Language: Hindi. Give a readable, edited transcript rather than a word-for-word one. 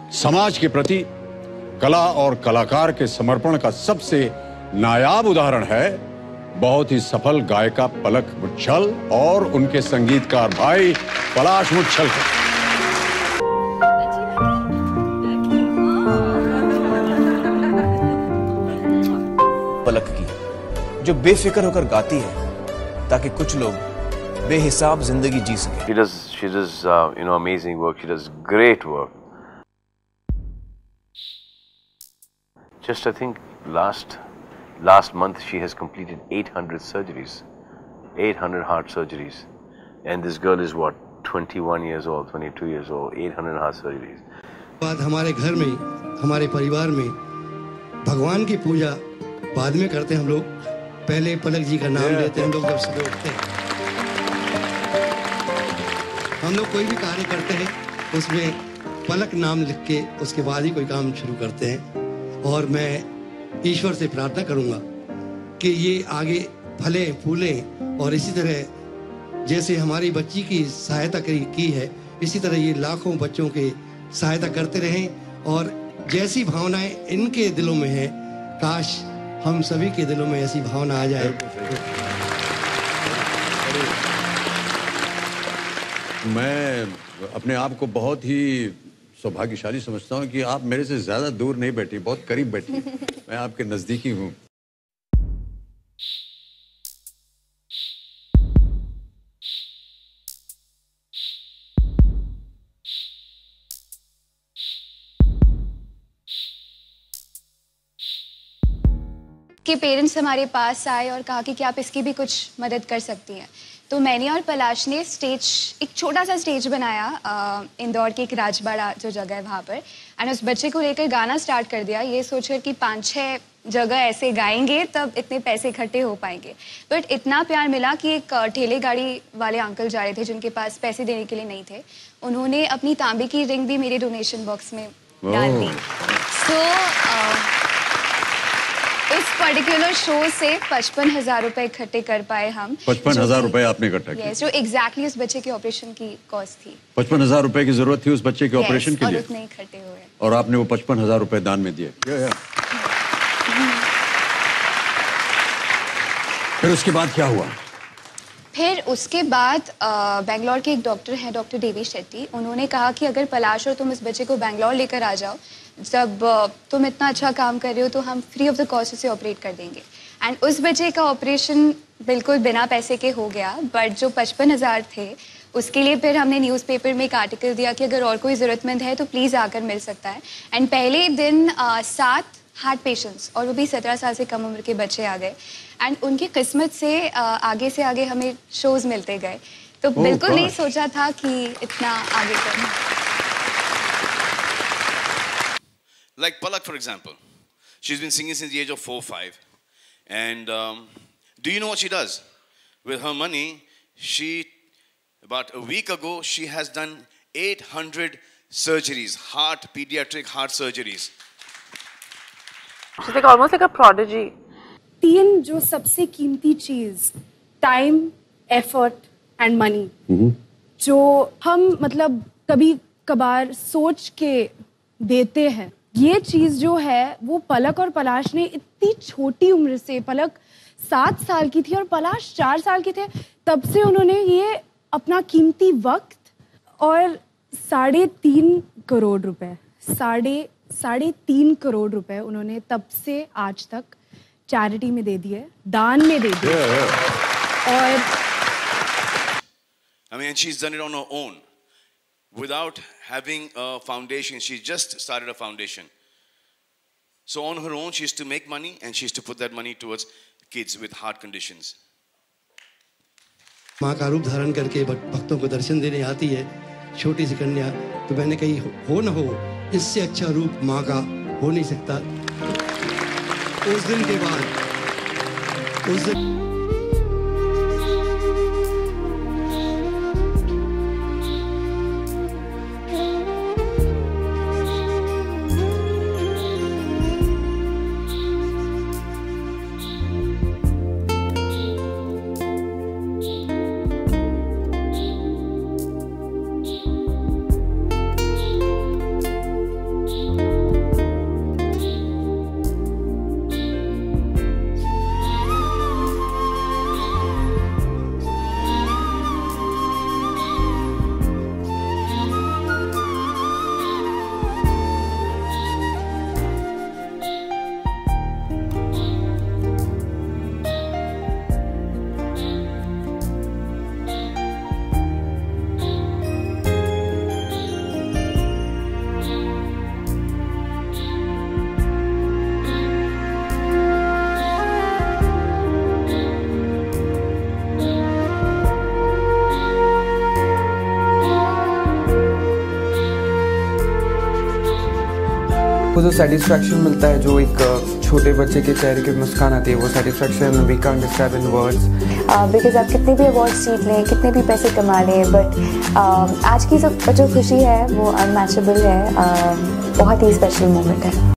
समाज के प्रति कला और कलाकार के समर्पण का सबसे नायाब उदाहरण है बहुत ही सफल गायिका पलक मुच्छल और उनके संगीतकार भाई पलाश मुच्छल का। पलक की जो बेफिक्र होकर गाती है ताकि कुछ लोग बेहिसाब जिंदगी जी सके। She does amazing work. She does great work. Just I think last month she has completed 800 surgeries, 800 heart surgeries, and this girl is what 21 years old, 22 years old, 800 heart surgeries. बाद हमारे घर में, हमारे परिवार में भगवान की पूजा बाद में करते हैं हम लोग। पहले पलक जी का नाम लेते हैं हम लोग जब सुबह उठते हैं। हम लोग कोई भी कार्य करते हैं उसमें पलक नाम लिख के उसके बाद ही कोई काम शुरू करते हैं। और मैं ईश्वर से प्रार्थना करूंगा कि ये आगे फले फूले और इसी तरह जैसे हमारी बच्ची की सहायता की है इसी तरह ये लाखों बच्चों के सहायता करते रहें। और जैसी भावनाएं इनके दिलों में है काश हम सभी के दिलों में ऐसी भावना आ जाए। मैं अपने आप को बहुत ही सौभाग्यशाली समझता हूँ कि आप मेरे से ज्यादा दूर नहीं बैठी, बहुत करीब बैठी। मैं आपके नजदीकी हूँ। के पेरेंट्स हमारे पास आए और कहा कि आप इसकी भी कुछ मदद कर सकती हैं। तो मैंने और पलाश ने एक छोटा सा स्टेज बनाया इंदौर के एक राजबाड़ा जो जगह है वहाँ पर, एंड उस बच्चे को लेकर गाना स्टार्ट कर दिया ये सोचकर कि 5-6 जगह ऐसे गाएंगे तब इतने पैसे इकट्ठे हो पाएंगे। बट इतना प्यार मिला कि एक ठेले गाड़ी वाले अंकल जा रहे थे जिनके पास पैसे देने के लिए नहीं थे, उन्होंने अपनी तांबे की रिंग भी मेरे डोनेशन बॉक्स में डाल दी। तो इस पर्टिकुलर शो से 55,000 रुपए इकट्ठे कर पाए हम। 55,000 रुपए आपने इकट्ठा किया? जो एग्जैक्टली उस बच्चे के ऑपरेशन की कॉस्ट थी। 55,000 रुपए की जरूरत थी उस बच्चे के ऑपरेशन के लिए, और उतने इकट्ठे हुए और आपने वो 55,000 रुपए दान में दिए। फिर उसके बाद क्या हुआ? फिर उसके बाद बेंगलोर के एक डॉक्टर हैं, डॉक्टर देवी शेट्टी, उन्होंने कहा कि अगर पलाश और तुम इस बच्चे को बेंगलोर लेकर आ जाओ, जब तुम इतना अच्छा काम कर रहे हो तो हम फ्री ऑफ द कॉस्ट उसे ऑपरेट कर देंगे। एंड उस बच्चे का ऑपरेशन बिल्कुल बिना पैसे के हो गया। बट जो 55,000 थे उसके लिए फिर हमने न्यूज़पेपर में एक आर्टिकल दिया कि अगर और कोई ज़रूरतमंद है तो प्लीज़ आकर मिल सकता है। एंड पहले दिन 7 हार्ट पेशेंट्स और वो भी 17 साल से कम उम्र के बच्चे आ गए। एंड उनकी किस्मत से आगे हमें शोज़ मिलते गए। तो बिल्कुल नहीं सोचा था कि इतना आगे करना। Like Palak, for example, she's been singing since the age of 4-5, and do you know what she does with her money? About a week ago, she has done 800 surgeries, pediatric heart surgeries. She's like almost like a prodigy. 3 जो सबसे कीमती चीज, टाइम, एफर्ट एंड मनी, जो हम मतलब कभी कभार सोच के देते हैं, ये चीज जो है वो पलक और पलाश ने इतनी छोटी उम्र से, पलक 7 साल की थी और पलाश 4 साल के थे, तब से उन्होंने ये अपना कीमती वक्त और 3.5 करोड़ रुपए, 3.5 करोड़ रुपए उन्होंने तब से आज तक चैरिटी में दे दिए, दान में दे दिए। और I mean, she's done it on her own. Without having a foundation, she just started a foundation. So on her own, she used to make money and she used to put that money towards kids with heart conditions. माँ का रूप धारण करके भक्तों को दर्शन देने आती है छोटी सी कन्या, तो मैंने कही हो न हो इससे अच्छा रूप माँ का हो नहीं सकता। उस दिन के बाद उस दिन वो जो सेटिस्फैक्शन मिलता है, जो एक छोटे बच्चे के चेहरे की मुस्कान आती है, वो satisfaction we can't describe in words. Because आप कितने भी अवार्ड जीत लें, कितने भी पैसे कमा लें, बट आज की जो खुशी है वो अनमैचेबल है। बहुत ही स्पेशल मोमेंट है।